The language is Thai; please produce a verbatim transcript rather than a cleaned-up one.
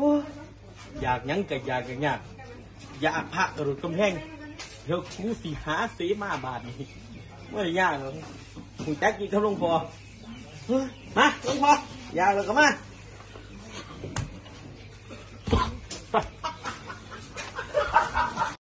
อยากยังก็อยากอย่างยากอยากพระกระโดดกำแพงเดี๋ยวครูสีหาเสมาบาทนี่เมื่อยากหรอกคุณแจ็คกินเขาลงพอมาลงพออยากแล้วก็มา